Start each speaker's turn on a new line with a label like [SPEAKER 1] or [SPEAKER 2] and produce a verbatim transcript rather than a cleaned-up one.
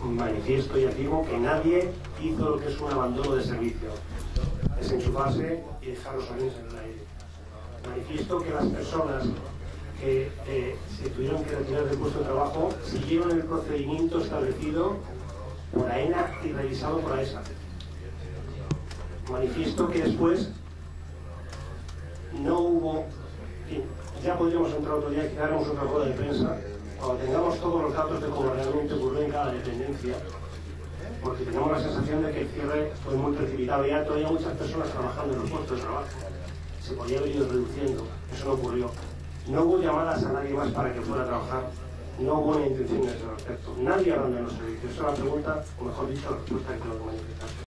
[SPEAKER 1] manifiesto y afirmo que nadie hizo lo que es un abandono de servicio, desenchufarse y dejar los aviones en el aire. Manifiesto que las personas que eh, se tuvieron que retirar del puesto de trabajo siguieron el procedimiento establecido por AENA y revisado por AESA. Manifiesto que después no hubo, ya podríamos entrar otro día y que hagamos otra rueda de prensa cuando tengamos todos los datos de cómo realmente ocurrió en cada dependencia, porque tenemos la sensación de que el cierre fue muy precipitado y ya todavía muchas personas trabajando en los puestos de trabajo. Se podía haber ido reduciendo, eso no ocurrió. No hubo llamadas a nadie más para que fuera a trabajar, no hubo una intención en ese respecto. Nadie abandonó los servicios. Esa es la pregunta, o mejor dicho, la respuesta que tengo que manifestar.